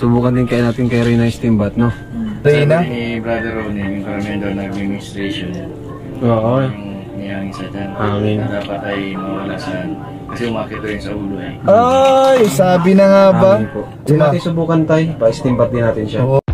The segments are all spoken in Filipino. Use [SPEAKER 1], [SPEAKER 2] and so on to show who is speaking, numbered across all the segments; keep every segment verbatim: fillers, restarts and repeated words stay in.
[SPEAKER 1] subukan din kayo natin kay Reyna Steambat, no?
[SPEAKER 2] Reyna?
[SPEAKER 3] Ni Brother Ronnie, yung karamihan daw nag-administration.
[SPEAKER 1] Oo.
[SPEAKER 3] Yung niyangin sa dyan.
[SPEAKER 1] Hangin.
[SPEAKER 3] Na dapat ay mawala sa... Kasi umakit rin sa ulo eh.
[SPEAKER 2] Ay, sabi na nga ba?
[SPEAKER 1] Hindi natin subukan tayo. Pa-steambat din natin siya.
[SPEAKER 2] Oo.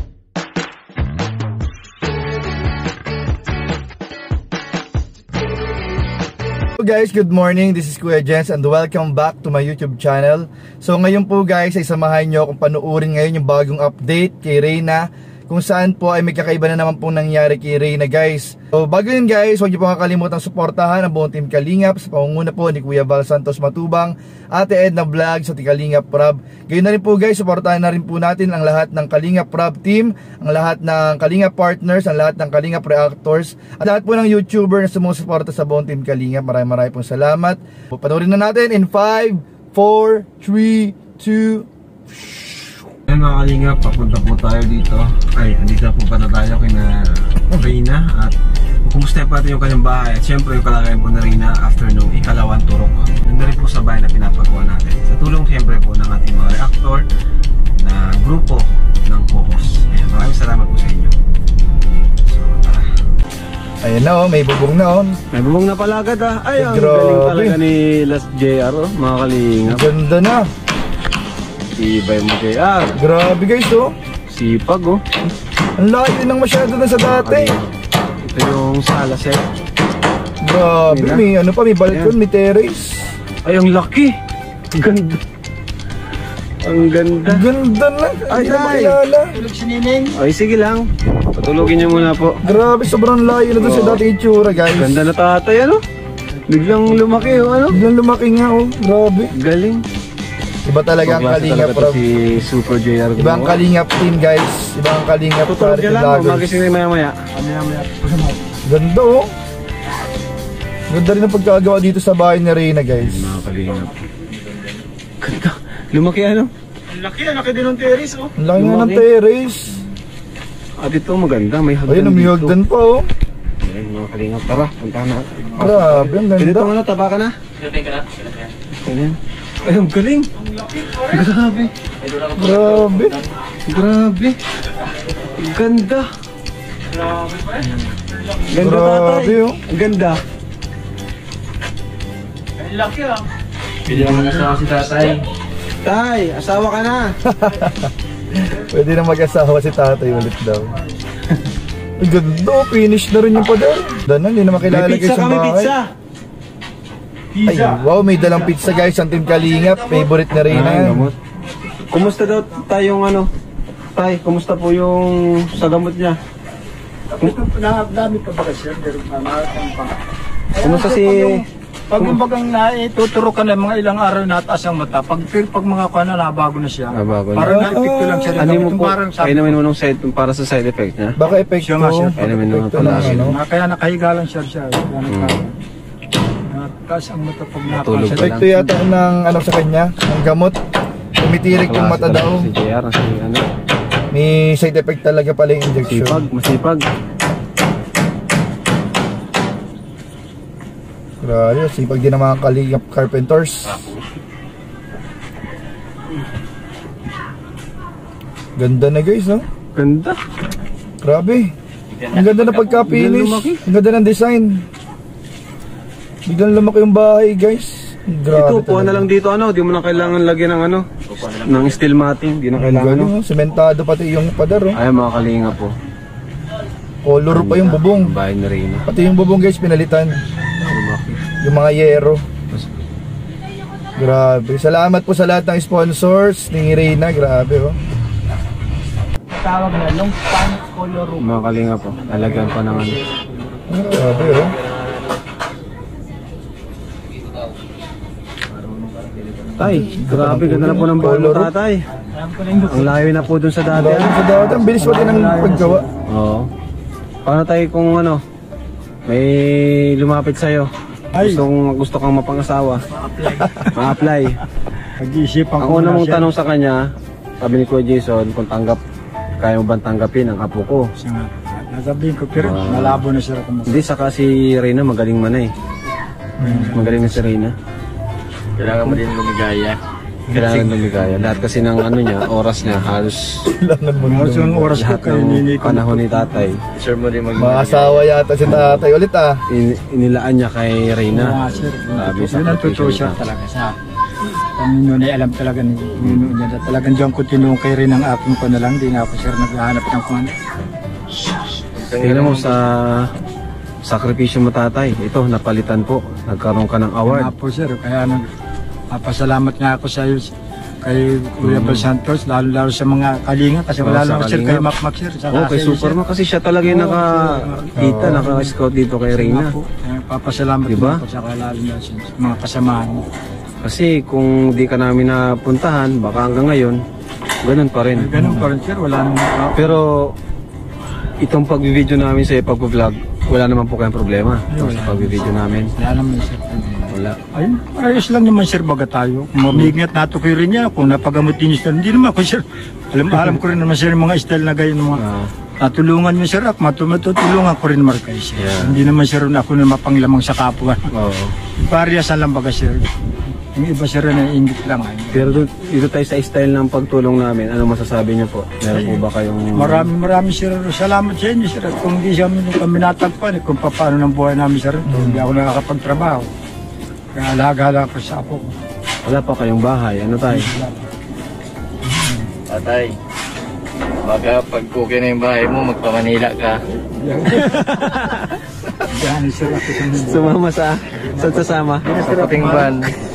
[SPEAKER 2] Guys, good morning. This is Kuya Jens and welcome back to my YouTube channel. So ngayon po guys, ay samahan nyo akong panuorin ngayon yung bagong update kay Reyna, kung saan po ay may kakaiba na naman pong nangyari kay Reyna guys. So bago yun guys, huwag nyo po kakalimutan suportahan ang buong Team Kalingap sa pangunguna po ni Kuya Val Santos Matubang, Ate Edna Vlog sa Kalingap Prab. Gayun na rin po guys, suportahan na rin po natin ang lahat ng Kalingap Prab team, ang lahat ng Kalingap partners, ang lahat ng Kalingap reactors, at lahat po ng YouTuber na sumusuporta sa buong Team Kalingap. Maraming maraming pong salamat. Panoorin na natin in five, four, three, two.
[SPEAKER 1] Ayan mga Kalingap, papunta po tayo dito. Ay, andito po pa na tayo kina Reyna at kumusta pa natin yung kanyang bahay at syempre yung kalagayan po na Reyna after nung ikalawang turok. Nandun rin po sa bahay na pinapagawa natin sa tulong syempre po ng ating mga reactor na grupo ng Focus. Ayan, maraming salamat po sa inyo. So tara.
[SPEAKER 2] Ayan na oh, may bubong na oh.
[SPEAKER 1] May bubong na pala agad ah. Ay, ang
[SPEAKER 2] Grabe.
[SPEAKER 1] galing talaga ni Last J R oh, mga Kalingap.
[SPEAKER 2] Ganda na.
[SPEAKER 1] Ibay mo J R.
[SPEAKER 2] Grabe guys oh.
[SPEAKER 1] Sipag oh.
[SPEAKER 2] Ang laki ng masyado na sa dati.
[SPEAKER 1] Ito yung sala set.
[SPEAKER 2] Grabe,
[SPEAKER 1] Mira.
[SPEAKER 2] may ano pa, may balkon,
[SPEAKER 1] Ayan.
[SPEAKER 2] may terrace.
[SPEAKER 1] Ay, ang laki. Ganda. Ang ganda.
[SPEAKER 2] Ganda na.
[SPEAKER 1] Ay,
[SPEAKER 2] Hindi na
[SPEAKER 1] ay.
[SPEAKER 2] makilala.
[SPEAKER 3] Tulog si Nining.
[SPEAKER 1] Ay, sige lang. Patulogin niyo muna po.
[SPEAKER 2] Grabe, sobrang layo na doon sa
[SPEAKER 1] Oo.
[SPEAKER 2] dating itsura guys.
[SPEAKER 1] Ganda na tatay, ano? Biglang lumaki, oh, ano?
[SPEAKER 2] Biglang lumaki nga oh. Grabe.
[SPEAKER 1] Galing.
[SPEAKER 2] Iba talaga ang
[SPEAKER 1] Paglasa
[SPEAKER 2] Kalingap
[SPEAKER 1] talaga to
[SPEAKER 2] Prab.
[SPEAKER 1] si Super J R.
[SPEAKER 2] Iba ang Kalingap team guys. Iba ang Kalingap
[SPEAKER 1] Tutulog
[SPEAKER 2] charity
[SPEAKER 1] ka lang,
[SPEAKER 2] vloggers.
[SPEAKER 1] magising rin maya-maya.
[SPEAKER 2] Ganda oh. Ganda rin ang pagkagawa dito sa bahay ni Reyna guys.
[SPEAKER 1] Mga Kalingap. Ganda. Lumaki, ano?
[SPEAKER 3] Ang laki, ang laki din ng terrace oh.
[SPEAKER 2] Ang laki nga ng
[SPEAKER 1] Lumaki.
[SPEAKER 2] terrace.
[SPEAKER 1] At ito maganda, may hagdan
[SPEAKER 2] Ayun, may
[SPEAKER 1] dito.
[SPEAKER 2] hagdan pa oh.
[SPEAKER 1] Ayan, mga Kalingap. Tara, puntahan natin.
[SPEAKER 2] Grabe, ang
[SPEAKER 1] Pwede
[SPEAKER 2] ganda.
[SPEAKER 1] itong ano, taba ka na?
[SPEAKER 3] Pinatay ka na?
[SPEAKER 1] Ayan. Ay, ang galing. Grabe.
[SPEAKER 2] Grabe.
[SPEAKER 1] Grabe. Ganda. Ganda
[SPEAKER 2] Grabe,
[SPEAKER 1] tatay.
[SPEAKER 2] oh.
[SPEAKER 1] Ang ganda.
[SPEAKER 3] Ang laki ah. Pili naman asawa si tatay.
[SPEAKER 1] Tay, asawa ka na.
[SPEAKER 2] Pwede na mag-asawa si tatay ulit daw. Ang ganda oh, finish na rin yung pader. Ganda na, hindi na makilala
[SPEAKER 1] May pizza
[SPEAKER 2] guys ang
[SPEAKER 1] kami,
[SPEAKER 2] bahay.
[SPEAKER 1] pizza.
[SPEAKER 2] Ay, wow, may dalang pizza guys, ang Team Kalingap, favorite na rin
[SPEAKER 1] Ay,
[SPEAKER 2] yan.
[SPEAKER 1] gamot. Kumusta daw tayong ano? Tay, kumusta po yung sa gamot niya?
[SPEAKER 4] Dami pa ba siya? Pero mamatang pa.
[SPEAKER 1] Kumusta si...
[SPEAKER 4] Pag yung bagang naituturo ka na mga ilang araw na taas ang mata, pag, pag mga kwana na bago na siya,
[SPEAKER 1] Ah, bago na.
[SPEAKER 4] parang na-epekto lang siya.
[SPEAKER 1] Ano mo
[SPEAKER 4] Itong
[SPEAKER 1] po?
[SPEAKER 4] parang
[SPEAKER 1] Kayo naman mo nung side, para sa side effect niya?
[SPEAKER 2] Baka epekto.
[SPEAKER 4] Siya nga, siya.
[SPEAKER 1] Ay, naman naman
[SPEAKER 2] epekto
[SPEAKER 1] pala.
[SPEAKER 2] ng ano.
[SPEAKER 4] Na, kaya nakahiga lang siya siya. Kaya
[SPEAKER 1] Hmm.
[SPEAKER 4] naka, nataas ang mata pag
[SPEAKER 1] Natulog
[SPEAKER 4] nakaas.
[SPEAKER 1] pa
[SPEAKER 2] Epekto yata ng ano sa kanya, ng gamot. Tumitirik yung mata daw.
[SPEAKER 1] Si J R, si ano?
[SPEAKER 2] May side effect talaga pala yung injection.
[SPEAKER 1] Masipag, masipag.
[SPEAKER 2] Grabe, sipag din ng mga Kalingap carpenters. Ganda na guys, no?
[SPEAKER 1] Ganda.
[SPEAKER 2] Grabe. Ang ganda na pagka-finish. Ang ganda ng design. Biglang lumaki yung bahay, guys. Grabe.
[SPEAKER 1] Ito, puha na lang dito ano, di mo na kailangan lagyan ng ano, ng steel matting, di na kailangan ano.
[SPEAKER 2] Galing, oh. Sementado pati yung pader, oh.
[SPEAKER 1] Ay, mga Kalinga po.
[SPEAKER 2] Color pa yung bubong.
[SPEAKER 1] Bahay na Reyna.
[SPEAKER 2] Pati yung bubong, guys, pinalitan.
[SPEAKER 1] Lumaki.
[SPEAKER 2] Yung mga yero. Grabe. Salamat po sa lahat ng sponsors ni Reyna. Grabe, oh.
[SPEAKER 4] Tawag na long pan color room.
[SPEAKER 1] Mga Kalinga po, lalagyan pa ng ano.
[SPEAKER 2] Grabe, oh.
[SPEAKER 1] Tay, grabe, ganda na po ng bahay mo tatay. Ang layo na po dun sa dati.
[SPEAKER 2] Dahil sa dati, ang bilis pati ng paggawa.
[SPEAKER 1] Oo. Paano tayo kung ano, may lumapit sa'yo? Gustong, gusto kang mapangasawa. Ma-apply.
[SPEAKER 4] Pag-iisipan
[SPEAKER 1] Ang una mong tanong sa kanya, sabi ni Kuya Jason, kung tanggap, kaya mo ba tanggapin ang apo ko?
[SPEAKER 4] Nasabihin ko, pero
[SPEAKER 1] Ah.
[SPEAKER 4] malabo na siya kung
[SPEAKER 1] Hindi, saka si Reyna magaling man eh. Magaling na si Reyna.
[SPEAKER 3] Kailangan mo din lumigaya.
[SPEAKER 1] Kailangan lumigaya. Lahat kasi ng ano niya, oras niya, halos
[SPEAKER 2] Kailangan mo
[SPEAKER 4] Mga
[SPEAKER 2] nung
[SPEAKER 4] oras ko
[SPEAKER 1] lahat
[SPEAKER 4] kayo
[SPEAKER 1] ng
[SPEAKER 4] nini ko.
[SPEAKER 1] panahon ni tatay.
[SPEAKER 3] Sir mo rin mag
[SPEAKER 2] mga asawa yata si tatay ulit ah.
[SPEAKER 1] In, inilaan niya kay Reyna.
[SPEAKER 4] Mga sir.
[SPEAKER 1] Sabi sa
[SPEAKER 4] Yun ang totoo siya talaga sa Panginoon ay alam talaga ni Panginoon niya na talagang diyan ko tinulong kay rin ang apong ko na lang. Di na ako sir naghahanap ng kung ano.
[SPEAKER 1] Tingnan mo sa sakripisyo mo tatay. Ito, napalitan po. Nagkaroon ka ng award.
[SPEAKER 4] Nga po sir, kaya nag papasalamat nga ako sa iyo kay Kuya Bal Santos, lalo-lalo sa mga kalinga kasi
[SPEAKER 1] Oo,
[SPEAKER 4] wala
[SPEAKER 1] sa
[SPEAKER 4] lang sir
[SPEAKER 1] kalinga.
[SPEAKER 4] kay Mac Mac sir. Saka
[SPEAKER 1] Oh, kay
[SPEAKER 4] sa iyo,
[SPEAKER 1] Superman
[SPEAKER 4] sir.
[SPEAKER 1] kasi siya talaga yung nakakita,
[SPEAKER 2] Oo.
[SPEAKER 1] naka-scout dito kay
[SPEAKER 4] Nga
[SPEAKER 1] Reyna.
[SPEAKER 4] po, kaya papasalamat
[SPEAKER 1] Diba?
[SPEAKER 4] diba? Ako sa lalo na sa mga kasamahan mo.
[SPEAKER 1] Kasi kung di ka namin napuntahan, baka hanggang ngayon, ganun pa rin.
[SPEAKER 4] Ganun pa rin sir, wala nang
[SPEAKER 1] Pero itong pag-video namin sa pag-vlog, wala naman po kayong problema. Itong sa pag-video namin,
[SPEAKER 4] wala naman sir.
[SPEAKER 1] wala.
[SPEAKER 4] Ayun, ayos lang naman sir baga tayo. Mamigingat nato kayo rin niya kung napagamot din sir. Hindi naman ako sir. Alam, alam ko rin naman sir yung mga style na gayon mga
[SPEAKER 1] Ah,
[SPEAKER 4] natulungan niyo sir ako, matutulungan ko rin naman kayo sir.
[SPEAKER 1] Yeah.
[SPEAKER 4] Hindi naman sir na ako na mapanglamang sa kapwa.
[SPEAKER 1] oo.
[SPEAKER 4] Pariyasan lang baga sir. Yung iba sir na ingit lang ay.
[SPEAKER 1] Pero dito, dito tayo sa style ng pagtulong namin, ano masasabi niyo po? Meron po ba kayong...
[SPEAKER 4] Maraming maraming sir. Salamat sa inyo sir. At kung hindi siya kami natagpan, eh, kung paano ng buhay namin sir, hindi ako nakakapagtrabaho. Kaya alaga-alaga ko sa apo ko.
[SPEAKER 1] Wala pa kayong bahay, ano tayo?
[SPEAKER 3] Tatay, baka pag okay na yung bahay mo, magpa-Manila ka.
[SPEAKER 4] Yan sir ako sa inyo.
[SPEAKER 1] Sumama sa... Saan sasama?
[SPEAKER 3] Sa puting van.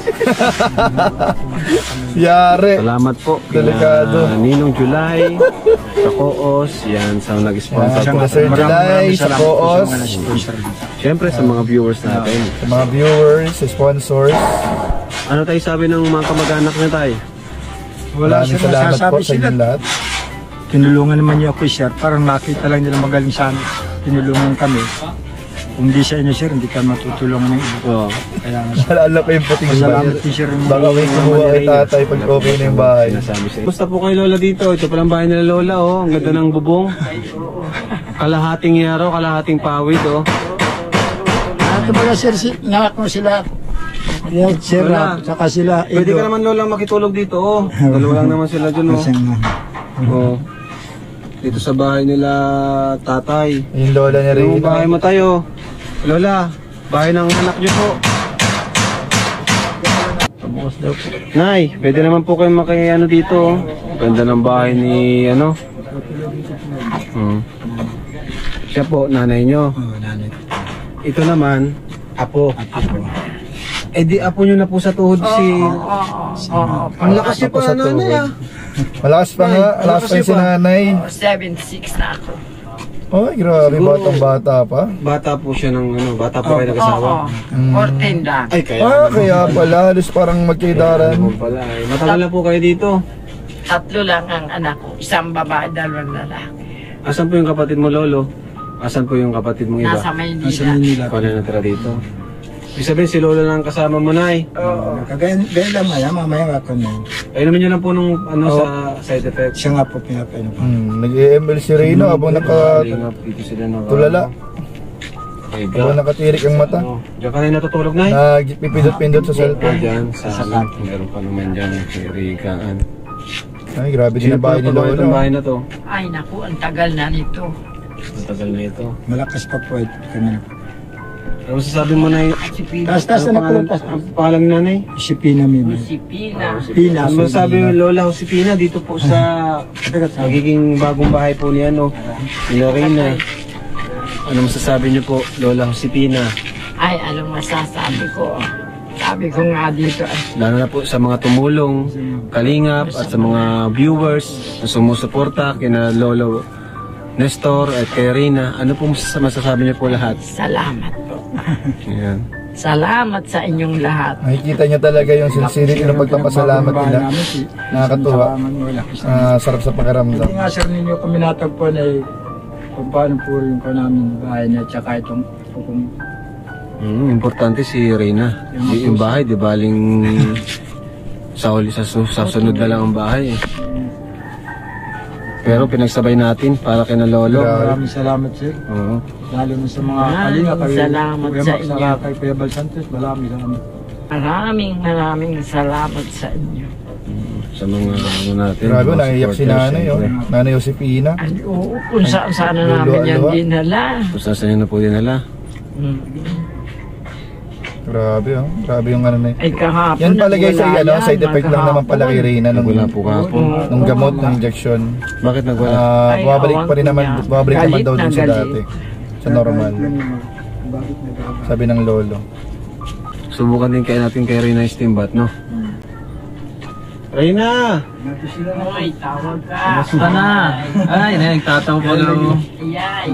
[SPEAKER 2] Yari.
[SPEAKER 1] Salamat po
[SPEAKER 2] Delikado.
[SPEAKER 1] kina Ninong July, sa Koos, yan sa nag-sponsor
[SPEAKER 2] Yan,
[SPEAKER 1] po.
[SPEAKER 2] Sir July, sa
[SPEAKER 4] salamat po
[SPEAKER 2] Koos.
[SPEAKER 4] sa mga sponsor dito.
[SPEAKER 1] Siyempre sa mga viewers natin.
[SPEAKER 2] Sa mga viewers, sa sponsors,
[SPEAKER 1] Ano tayo sabi ng mga kamag-anak niya tayo?
[SPEAKER 4] Wala
[SPEAKER 2] maraming
[SPEAKER 4] sir,
[SPEAKER 2] salamat po
[SPEAKER 4] masasabi
[SPEAKER 2] sa
[SPEAKER 4] sila.
[SPEAKER 2] inyong lahat.
[SPEAKER 4] Tinulungan naman niya ako sir. Parang nakita lang nila magaling sa amin. Tinulungan kami. Kung di sa inyo sir, hindi ka matutulungan ng iba.
[SPEAKER 1] Oo.
[SPEAKER 4] Kaya nga sir.
[SPEAKER 2] Naalala ko yung puting
[SPEAKER 4] Salamat
[SPEAKER 2] bayan.
[SPEAKER 4] din sir.
[SPEAKER 2] Baka may kumuha kay tatay pag okay na yung bahay.
[SPEAKER 1] Sinasabi sa'yo. Gusto po kay Lola dito. Ito palang bahay nila Lola, oh. Ang ganda ng bubong. Kalahating yero, kalahating pawid, oh.
[SPEAKER 4] Ito pala sir, si, nakak mo sila. Yan, sir,
[SPEAKER 1] Wala.
[SPEAKER 4] at saka sila.
[SPEAKER 1] Pwede
[SPEAKER 4] Edo.
[SPEAKER 1] ka naman Lola makitulog dito, oh. Dalawa lang naman sila dyan, oh.
[SPEAKER 4] Kasi nga,
[SPEAKER 1] Oh. Dito sa bahay nila tatay.
[SPEAKER 2] Yung lola ni
[SPEAKER 1] Yung
[SPEAKER 2] Reyna.
[SPEAKER 1] bahay mo tayo. Lola, bahay ng anak niyo po.
[SPEAKER 4] pabukas daw po.
[SPEAKER 1] Nay, pwede naman po kayo makiano dito, oh. Ganda ng bahay ni, ano. Hmm. Siya po, nanay nyo.
[SPEAKER 4] Oh, nanay.
[SPEAKER 1] Ito naman, apo. Eh di apo nyo na po sa tuhod si... Ang lakas niya
[SPEAKER 2] Apo
[SPEAKER 1] pa
[SPEAKER 2] sa
[SPEAKER 1] nanay,
[SPEAKER 2] tuhod.
[SPEAKER 1] ah.
[SPEAKER 2] Malakas pa nga,
[SPEAKER 1] Ay,
[SPEAKER 2] malakas pa yung si nanay.
[SPEAKER 5] seventy-six na ako.
[SPEAKER 2] Ay, grabe,
[SPEAKER 1] Siguro-
[SPEAKER 2] batang bata pa.
[SPEAKER 1] Bata po siya ng ano, bata po kayo nag-asawa.
[SPEAKER 5] Oo, fourteen lang.
[SPEAKER 1] Ay, kaya
[SPEAKER 2] Ah, kaya pala, halos parang magkaidaran.
[SPEAKER 1] naman pala. Ay, matagal na po kayo dito.
[SPEAKER 5] Tatlo lang ang anak ko. Isang babae, dalawang lalaki.
[SPEAKER 1] Asan po yung kapatid mo, Lolo? Asan po yung kapatid mong iba?
[SPEAKER 5] Nasa
[SPEAKER 4] Nasa
[SPEAKER 5] Maynila.
[SPEAKER 4] Manila.
[SPEAKER 1] Ikaw na natira dito. Ibig sabihin si Lolo lang kasama mo, Nay.
[SPEAKER 5] Oo.
[SPEAKER 4] Kagaya gaya lang maya, mamaya ako na.
[SPEAKER 1] Ayun naman yun lang po nung ano sa side effects.
[SPEAKER 4] Siya nga po pinapainom ko.
[SPEAKER 2] Hmm, nag-E M L si Reyna habang naka,
[SPEAKER 1] Kalingap, dito sila naka...
[SPEAKER 2] tulala.
[SPEAKER 1] Okay,
[SPEAKER 2] habang nakatirik ang mata.
[SPEAKER 1] Ano, diyan ka na natutulog, Nay?
[SPEAKER 2] Nagpipindot-pindot sa
[SPEAKER 1] Oh,
[SPEAKER 2] cellphone.
[SPEAKER 1] dyan, sa salat. Meron pa naman dyan, kirikaan.
[SPEAKER 2] Ay, grabe din
[SPEAKER 1] Sino
[SPEAKER 2] ang
[SPEAKER 1] po
[SPEAKER 2] bahay ni
[SPEAKER 1] nagpagawa itong
[SPEAKER 2] Lolo.
[SPEAKER 1] bahay na to?
[SPEAKER 5] Ay, naku, ang tagal na nito.
[SPEAKER 1] Ang tagal na ito.
[SPEAKER 4] Malakas pa po ito kami.
[SPEAKER 1] Ano masasabi mo, Nay?
[SPEAKER 5] Si Pina.
[SPEAKER 4] Taas, taas
[SPEAKER 1] Ano
[SPEAKER 4] na
[SPEAKER 1] pangalan,
[SPEAKER 4] po.
[SPEAKER 1] ang pangalan ni Nanay?
[SPEAKER 4] Si Pina Mimi.
[SPEAKER 5] Si Pina.
[SPEAKER 4] Pina.
[SPEAKER 1] Ano masasabi mo, Lola Josefina, dito po sa magiging bagong bahay po ni ano, ni Lorena. Ano masasabi niyo po, Lola Josefina?
[SPEAKER 5] Ay, anong masasabi ko? Sabi ko nga dito, ay,
[SPEAKER 1] Lalo na po sa mga tumulong, kalingap, at sa mga viewers na sumusuporta kina Lolo Nestor at kay Reyna. Ano po mas- masasabi niyo po lahat?
[SPEAKER 5] salamat po.
[SPEAKER 1] Ayan.
[SPEAKER 5] Salamat sa inyong lahat.
[SPEAKER 2] Nakikita niya talaga yung sincerity ng pagpapasalamat nila. Nakakatuwa. Ah, sarap sa pakiramdam.
[SPEAKER 4] Hindi nga sir ninyo kami natagpuan ay kung paano po rin ko namin bahay niya tsaka itong kung
[SPEAKER 1] Mm, importante si Reyna. Di, yung bahay, di baling sa, huli, sa, su- sa sunod na lang ang bahay. Eh. Pero pinagsabay natin para kina Lolo.
[SPEAKER 4] maraming salamat sir.
[SPEAKER 1] Oo.
[SPEAKER 4] Lalo na sa mga
[SPEAKER 5] Maraming
[SPEAKER 4] kalinga kayo.
[SPEAKER 5] salamat
[SPEAKER 4] Kuya
[SPEAKER 5] sa
[SPEAKER 4] Max,
[SPEAKER 5] inyo.
[SPEAKER 4] saka kay Kuya Bal Santos, maraming salamat.
[SPEAKER 5] Maraming maraming salamat sa inyo.
[SPEAKER 1] sa mga ano natin.
[SPEAKER 2] Grabe,
[SPEAKER 1] mga
[SPEAKER 2] naiyak si
[SPEAKER 1] supporters,
[SPEAKER 2] nanay, oh.
[SPEAKER 1] siyempre.
[SPEAKER 2] Nanay Josefina.
[SPEAKER 5] Ay, oo, kung saan sana
[SPEAKER 2] Lulo,
[SPEAKER 5] namin yan
[SPEAKER 2] lulo.
[SPEAKER 5] dinala.
[SPEAKER 1] Kung saan sa'yo na po dinala.
[SPEAKER 5] Hmm.
[SPEAKER 2] Grabe, oh. Grabe yung ano na yun.
[SPEAKER 5] Ay, kahapon.
[SPEAKER 2] Yan pala guys, ay
[SPEAKER 5] nagwala
[SPEAKER 2] ano,
[SPEAKER 5] yan,
[SPEAKER 2] side effect lang naman pala kay
[SPEAKER 5] maghapon.
[SPEAKER 2] Reyna nung,
[SPEAKER 1] Nagwala po kahapon.
[SPEAKER 2] nung gamot, ng injection.
[SPEAKER 1] Bakit nagwala?
[SPEAKER 2] Ah,
[SPEAKER 5] Ay,
[SPEAKER 2] bumabalik pa rin
[SPEAKER 5] awang
[SPEAKER 2] naman,
[SPEAKER 5] niya.
[SPEAKER 2] bumabalik naman
[SPEAKER 5] Galit
[SPEAKER 2] daw
[SPEAKER 5] na
[SPEAKER 2] dun sa
[SPEAKER 5] galit.
[SPEAKER 2] dati. Sa normal. Sabi ng lolo.
[SPEAKER 1] Subukan din kaya natin kay Reyna yung steam bath, no? Reyna!
[SPEAKER 5] Ay, tawag ka.
[SPEAKER 3] Basta na. Ay, nagtataw pa daw.
[SPEAKER 5] Ayay.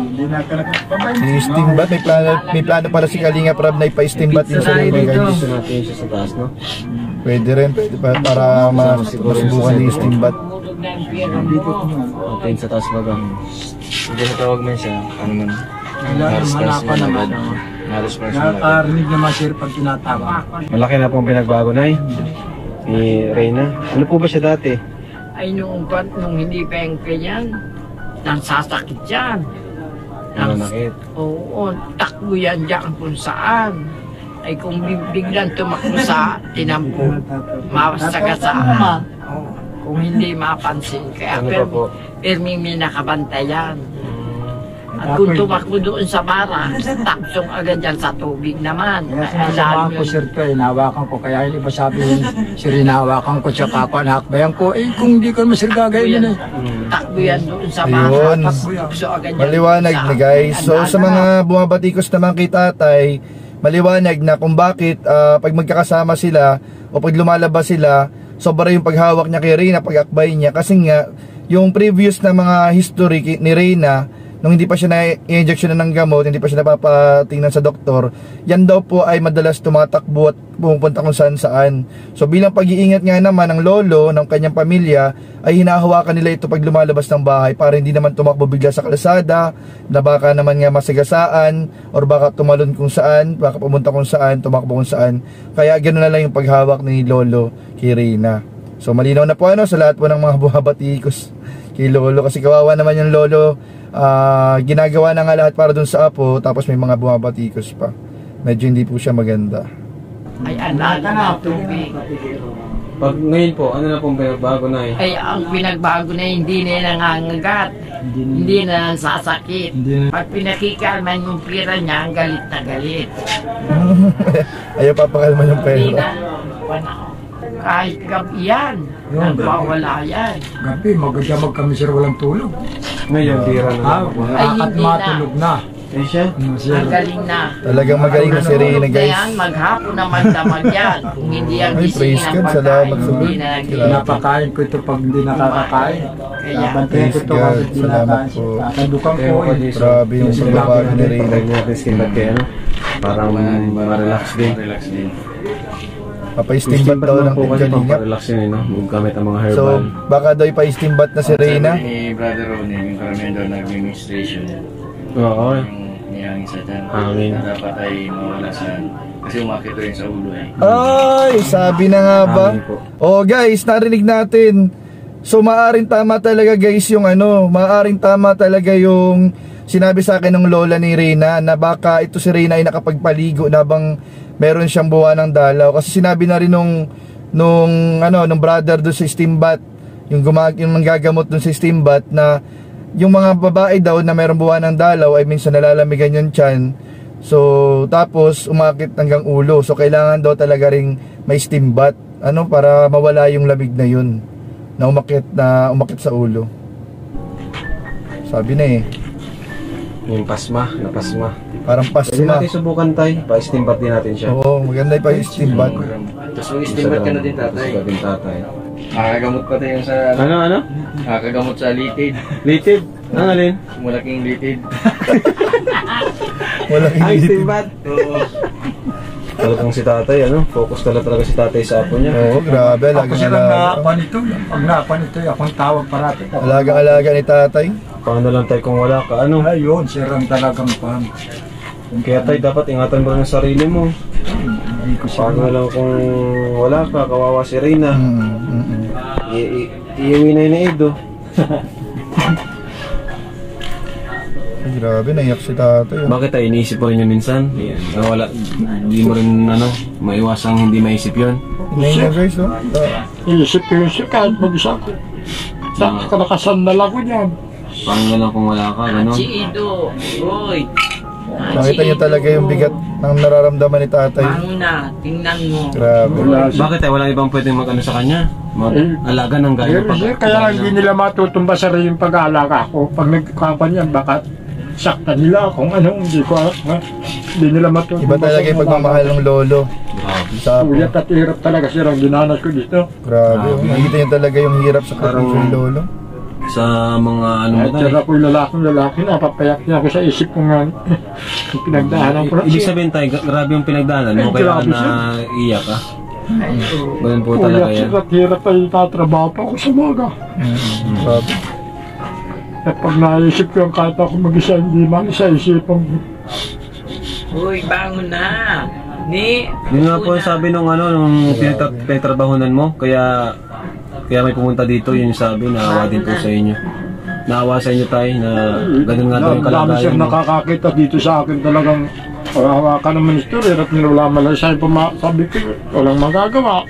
[SPEAKER 2] Yung steam bath, may plano, may plano pala si Kalinga Prab na ipa-steam bath din sa
[SPEAKER 3] Pizza
[SPEAKER 2] lolo
[SPEAKER 3] tayo
[SPEAKER 2] guys.
[SPEAKER 1] Gusto natin siya sa taas, no?
[SPEAKER 2] Pwede rin, pwede pa, para mas, masubukan din yung steam bath.
[SPEAKER 5] Tumulog na yung pera mo.
[SPEAKER 1] Okay, sa taas baga. Hindi na tawag man siya. Ano man?
[SPEAKER 4] Hanapan naman.
[SPEAKER 1] Na-response mo agad.
[SPEAKER 4] Nakakarinig naman sir pag tinatawag.
[SPEAKER 1] Malaki na pong pinagbago, Nay. Ni Reyna. Ano po ba siya dati?
[SPEAKER 5] Ay, nung, nung hindi pa yung ganyan, nagsasakit yan.
[SPEAKER 1] Ano nakit?
[SPEAKER 5] Oo, takbo yan dyan kung saan. Ay kung biglang tumakbo sa tinampo, masagasaan. Oo, kung hindi mapansin. Kaya
[SPEAKER 1] Ano pa po?
[SPEAKER 5] perming may nakabantayan. At kung tumakbo doon sa bara, taksong agad yan sa tubig naman.
[SPEAKER 4] Kaya
[SPEAKER 5] Ay,
[SPEAKER 4] sinasamahan
[SPEAKER 5] lalo
[SPEAKER 4] ko
[SPEAKER 5] yun.
[SPEAKER 4] sir to, inawakan ko. Kaya yung iba sabihin, sir inawakan ko tsaka ako nakakbayan ko. Eh kung hindi ko naman sir gagawin yun eh.
[SPEAKER 5] Takbo yan doon sa bara.
[SPEAKER 2] Ayun.
[SPEAKER 5] Takbo agad yan
[SPEAKER 2] Maliwanag
[SPEAKER 5] sa-
[SPEAKER 2] na guys. So sa mga bumabatikos naman kay tatay, maliwanag na kung bakit ah, pag magkakasama sila o pag lumalabas sila, sobra yung paghawak niya kay Reyna, pag-akbay niya. Kasi nga, yung previous na mga history ki- ni Reyna, nung hindi pa siya na-injection na ng gamot, hindi pa siya napapatingnan sa doktor, yan daw po ay madalas tumatakbo at pumupunta kung saan saan. So bilang pag-iingat nga naman ng lolo, ng kanyang pamilya, ay hinahawakan nila ito pag lumalabas ng bahay para hindi naman tumakbo bigla sa kalsada, na baka naman nga masagasaan, or baka tumalon kung saan, baka pumunta kung saan, tumakbo kung saan. Kaya ganoon na lang yung paghawak ni lolo kay Reyna. So malinaw na po ano sa lahat po ng mga buhabatikos kay lolo, kasi kawawa naman yung lolo. Uh, ginagawa na nga lahat para dun sa apo, tapos may mga bumabatikos pa. Medyo hindi po siya maganda.
[SPEAKER 5] Ay, alaga na tubig.
[SPEAKER 1] Pag ngayon po, ano na pong bago na eh?
[SPEAKER 5] Ay, ang pinagbago na hindi na nangangagat. Hindi na sasakit. Pag pinakikalman yung pira niya, ang galit na galit.
[SPEAKER 2] Ayaw papakalma yung
[SPEAKER 5] Hindi
[SPEAKER 2] pera.
[SPEAKER 5] na, wala. Kahit gabi yan,
[SPEAKER 4] Yun,
[SPEAKER 5] nagpawala yan.
[SPEAKER 4] Gabi, magdamag kami sir walang tulog.
[SPEAKER 1] Ngayon, tira na
[SPEAKER 4] Ha?
[SPEAKER 1] lang po.
[SPEAKER 5] Ay,
[SPEAKER 4] At
[SPEAKER 5] hindi na.
[SPEAKER 4] matulog na.
[SPEAKER 1] Eh siya?
[SPEAKER 4] Ano, sir?
[SPEAKER 5] Ang galing na.
[SPEAKER 2] Talagang magaling na si Reyna
[SPEAKER 5] Tulog na
[SPEAKER 2] guys.
[SPEAKER 5] yan, maghapon na magdamag yan. Kung hindi ang
[SPEAKER 2] Ay,
[SPEAKER 5] gisingin
[SPEAKER 2] praise
[SPEAKER 5] ng
[SPEAKER 2] God,
[SPEAKER 5] pagkain,
[SPEAKER 2] salamat sa
[SPEAKER 5] hindi
[SPEAKER 2] Lord.
[SPEAKER 5] na nag-
[SPEAKER 4] Pinapakain ko ito pag hindi nakakakain.
[SPEAKER 5] Kaya,
[SPEAKER 4] Bantayan ko
[SPEAKER 2] Praise
[SPEAKER 4] ito
[SPEAKER 2] God,
[SPEAKER 4] kapag hindi
[SPEAKER 2] salamat
[SPEAKER 4] nakakain.
[SPEAKER 2] po.
[SPEAKER 4] Kasadukan ko
[SPEAKER 1] Kaya
[SPEAKER 4] eh.
[SPEAKER 1] po,
[SPEAKER 2] Grabe yung
[SPEAKER 4] Yes,
[SPEAKER 2] pagbabago ni Reyna.
[SPEAKER 1] Pag natin skin bath kayo, ano? Parang ma-relax din. Relax din.
[SPEAKER 2] Papa-steam bath daw ng
[SPEAKER 1] po kasi
[SPEAKER 2] Kalinga.
[SPEAKER 1] pang-relax yun, eh, no? Gamit ang mga herbal.
[SPEAKER 2] So baka daw ipa-steam bath na si Reyna.
[SPEAKER 3] Sabi ni Brother Ronnie, yung karamihan daw nag-administration.
[SPEAKER 1] Oo, eh.
[SPEAKER 3] Yung nihangin sa dyan.
[SPEAKER 1] Hangin.
[SPEAKER 3] Na dapat ay mawala sa... Kasi umakit rin sa ulo eh.
[SPEAKER 2] Ay, sabi na nga ba?
[SPEAKER 1] Hangin po.
[SPEAKER 2] Oh guys, narinig natin. So maaring tama talaga guys yung ano, maaring tama talaga yung sinabi sa akin ng lola ni Reyna na baka ito si Reyna ay nakapagpaligo na bang meron siyang buwan ng dalaw. Kasi sinabi na rin nung nung ano, nung brother doon sa steam bath, yung gumag yung manggagamot doon sa steam bath, na yung mga babae daw na meron buwan ng dalaw ay minsan nalalamigan yung tiyan. So tapos umakit hanggang ulo. So kailangan daw talaga ring may steam bath, ano, para mawala yung lamig na yun na umakit na umakit sa ulo. Sabi na eh,
[SPEAKER 1] Yung pasma, na pasma.
[SPEAKER 2] parang
[SPEAKER 1] Pwede
[SPEAKER 2] pasma.
[SPEAKER 1] natin subukan tayo. Pa-steam bath din natin siya.
[SPEAKER 2] Oo, maganda pa yung steam bath.
[SPEAKER 3] Tapos mag-steamer ka na din tatay.
[SPEAKER 1] Gusto din tatay.
[SPEAKER 3] Nakakagamot pa tayo sa...
[SPEAKER 1] Ano, ano?
[SPEAKER 3] Nakakagamot sa litid.
[SPEAKER 1] Litid? Ano alin?
[SPEAKER 3] Malaking litid.
[SPEAKER 2] Walang
[SPEAKER 1] Ay,
[SPEAKER 2] init.
[SPEAKER 1] steam bath.
[SPEAKER 3] Oo.
[SPEAKER 1] Talagang si tatay, ano? Focus talaga talaga si tatay sa apo niya.
[SPEAKER 2] Oo, grabe.
[SPEAKER 4] Ako
[SPEAKER 2] Alagang
[SPEAKER 4] silang
[SPEAKER 2] alaga.
[SPEAKER 4] nakakuha nito. Pag nakakuha nito, akong tawag parati.
[SPEAKER 2] Alagang alaga ni tatay.
[SPEAKER 1] Paano lang tayo kung wala ka? Ano?
[SPEAKER 4] Ayun, sir ang talagang pan.
[SPEAKER 1] Kaya tayo dapat ingatan mo rin ang sarili mo.
[SPEAKER 4] Hindi ko siya.
[SPEAKER 1] Paano lang kung wala ka, kawawa si Reyna.
[SPEAKER 2] Mm, mm, mm.
[SPEAKER 1] I- i- Iiwi na yun na Edo.
[SPEAKER 2] Grabe, naiyak si tatay. oh.
[SPEAKER 1] Bakit tayo iniisip mo rin yun minsan? Yan. Wala, hindi mo rin ano, maiwasang hindi maisip yun.
[SPEAKER 2] Naiyak guys, oh. Ah,
[SPEAKER 4] Iisip ko yun siya kahit mag-isa ko. Sa nakasandal ako niyan.
[SPEAKER 1] Parang gano'n kung wala ka, gano'n.
[SPEAKER 5] Si Ido, Roy.
[SPEAKER 2] Nakita niyo talaga yung bigat ng nararamdaman ni tatay.
[SPEAKER 5] Manguna, tingnan mo.
[SPEAKER 2] Grabe.
[SPEAKER 1] Bakit tayo walang ibang pwedeng mag-ano sa kanya? Mag-alaga ng gaya
[SPEAKER 4] Pero siya, kaya lang hindi nila matutumba sa rin yung pag-aalaga ko. Pag nagkapan yan, baka sakta nila kung ano, hindi ko alam. ha? Hindi nila matutumba.
[SPEAKER 2] Iba talaga yung pagmamahal ng lolo. Sa apo.
[SPEAKER 4] Uyat at hirap talaga sila ang dinanas ko dito.
[SPEAKER 2] Grabe. oh. Nakita niyo talaga yung hirap sa
[SPEAKER 1] Parang-
[SPEAKER 2] katawan ng lolo.
[SPEAKER 1] Sa mga ano mo
[SPEAKER 4] At
[SPEAKER 1] tayo.
[SPEAKER 4] sila ko yung lalaking lalaki, napapayak niya ako sa isip ko nga. Yung pinagdahanan ko.
[SPEAKER 1] Ibig sabihin tayo, gra- grabe yung pinagdaanan mo,
[SPEAKER 4] Ay,
[SPEAKER 1] kaya
[SPEAKER 4] grabe siya.
[SPEAKER 1] na iyak ka. Ganun po talaga
[SPEAKER 4] Uyat
[SPEAKER 1] yan.
[SPEAKER 4] sila at hirap tayo tatrabaho pa ako sa mga.
[SPEAKER 2] Mm. Grabe.
[SPEAKER 4] At pag naisip ko yung kahit ako mag-isa, hindi man isa isipang
[SPEAKER 5] Uy, bangon na. Ni,
[SPEAKER 1] Yun nga po yung sabi nung ano, nung pinagtra- pinagtrabahonan mo, kaya kaya may pumunta dito, yun yung sabi, naawa din po sa inyo. Naawa sa inyo tayo na ganun nga daw yung
[SPEAKER 4] dami
[SPEAKER 1] kalagayan
[SPEAKER 4] siyang
[SPEAKER 1] mo.
[SPEAKER 4] nakakakita dito sa akin talagang hawakan ng minister at nilawala malay sa pama sabi ko walang magagawa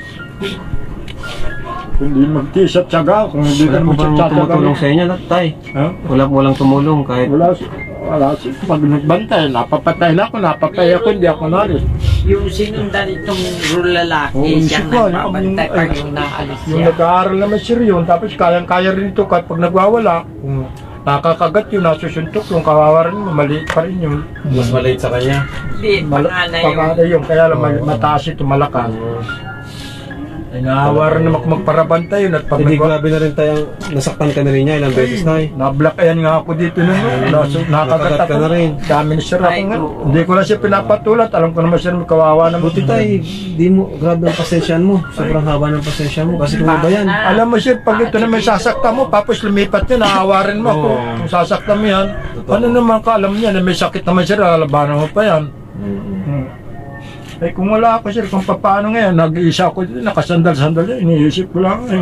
[SPEAKER 4] hindi magtiis at tiyaga kung hindi
[SPEAKER 1] Wala
[SPEAKER 4] ka
[SPEAKER 1] po bang
[SPEAKER 4] magtsatsaga
[SPEAKER 1] tumutulong sa inyo, tay?
[SPEAKER 4] ha?
[SPEAKER 1] Wala po walang tumulong kahit
[SPEAKER 4] wala si- wala si pag nagbantay napapatay na ako napapay ako hindi ako naris
[SPEAKER 5] yung sinundan itong lalaki,
[SPEAKER 4] Oo,
[SPEAKER 5] siyang
[SPEAKER 4] isip ko, yung-
[SPEAKER 5] nagbabantay
[SPEAKER 4] yung-
[SPEAKER 5] pag
[SPEAKER 4] ay,
[SPEAKER 5] yung naalis
[SPEAKER 4] yung
[SPEAKER 5] siya.
[SPEAKER 4] nag-aaral naman sir yun tapos kayang-kaya rin ito kahit pag nagwawala kung nakakagat yun nasusuntok yung kawawa rin mo maliit pa rin yun
[SPEAKER 1] mas maliit sa kanya.
[SPEAKER 5] Hindi,
[SPEAKER 4] Mal-
[SPEAKER 5] panganay yung
[SPEAKER 4] panganay yun, kaya lang mal- mataas ito, malakas. Ay, naawa rin naman kung magparabantay yun at pag
[SPEAKER 1] Hindi
[SPEAKER 4] nagwa-
[SPEAKER 1] grabe na rin tayong nasaktan ka na rin niya ilang beses na eh.
[SPEAKER 4] Nablock ayan nga ako dito nun. no? Nas- Nakagat
[SPEAKER 1] Nakagat ka
[SPEAKER 4] ako.
[SPEAKER 1] na rin.
[SPEAKER 4] Dami na sir ako
[SPEAKER 5] Ay,
[SPEAKER 4] nga.
[SPEAKER 5] oo.
[SPEAKER 4] Hindi ko na siya pinapatulat. Alam ko naman siya kawawa naman.
[SPEAKER 1] Buti tayo, di mo, grabe ang pasensyan mo. Sobrang haba ng pasensya mo kasi kung ba yan.
[SPEAKER 4] Alam mo sir, pag ito naman sasakta mo, tapos lumipat yun, naawa rin mo ako.
[SPEAKER 1] Oo.
[SPEAKER 4] Kung sasakta mo yan, ano naman ka, alam niya na may sakit naman sir, lalabanan mo pa yan. Hmm. Eh kung wala ako sir, kung paano ngayon, nag-iisa ako dito, nakasandal-sandal yan, iniisip ko lang eh.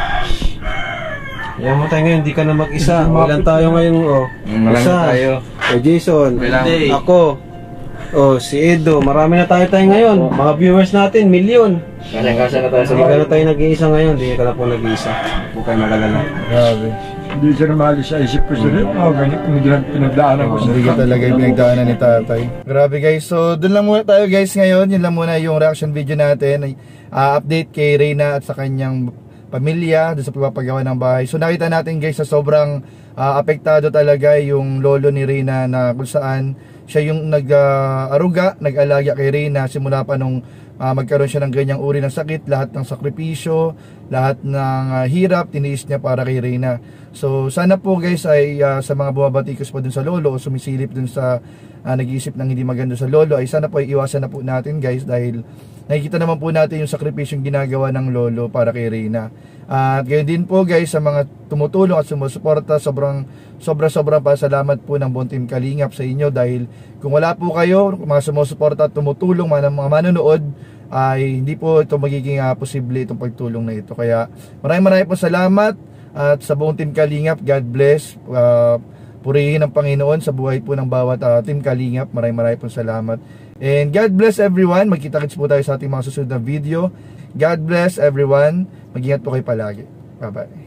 [SPEAKER 1] Yan mo tayo ngayon, hindi ka na mag-isa. Ilan tayo ngayon, oh.
[SPEAKER 3] Marami
[SPEAKER 1] Isa.
[SPEAKER 3] tayo.
[SPEAKER 1] O Jason,
[SPEAKER 3] Ilang-
[SPEAKER 1] ako, oh si Edo, marami na tayo tayo ngayon. Mga viewers natin, milyon.
[SPEAKER 3] Kasya-kasya na tayo sa
[SPEAKER 1] Hindi ka na
[SPEAKER 3] bahay.
[SPEAKER 1] tayo nag-iisa ngayon, hindi ka na po nag-iisa. Huwag kayo magalala.
[SPEAKER 2] Grabe.
[SPEAKER 4] Hindi siya maalis sa isip ko sir, oh, ganyan, pinagdaan- pinagdaanan ko sir.
[SPEAKER 2] Hindi ka talaga yung pinagdaanan ni tatay. Grabe guys, so dun lang muna tayo guys ngayon. Yun lang muna yung reaction video natin. Uh, update kay Reyna at sa kanyang pamilya dun sa pagpapagawa ng bahay. So nakita natin guys sa sobrang uh, apektado talaga yung lolo ni Reyna na kung saan siya yung nag-aruga, nag-alaga kay Reyna simula pa nung uh, magkaroon siya ng ganyang uri ng sakit. Lahat ng sakripisyo, lahat ng uh, hirap, tiniis niya para kay Reyna. So sana po guys ay uh, sa mga bumabatikos pa dun sa lolo o sumisilip dun sa uh, nag-iisip ng hindi maganda sa lolo, ay sana po ay iwasan na po natin guys dahil nakikita naman po natin yung sakripisyong ginagawa ng lolo para kay Reyna. Uh, at gayon din po guys sa mga tumutulong at sumusuporta, sobrang sobra sobra pa salamat po ng buong team Kalingap sa inyo dahil kung wala po kayo, mga sumusuporta at tumutulong, mga, mga manonood, ay hindi po ito magiging uh, posible itong pagtulong na ito. Kaya maraming maraming po salamat at sa buong team Kalingap, God bless. Uh, purihin ang Panginoon sa buhay po ng bawat uh, team Kalingap. Maraming maraming po salamat. And God bless everyone. Magkita-kits po tayo sa ating mga susunod na video. God bless everyone. Mag-ingat po kayo palagi. Bye-bye.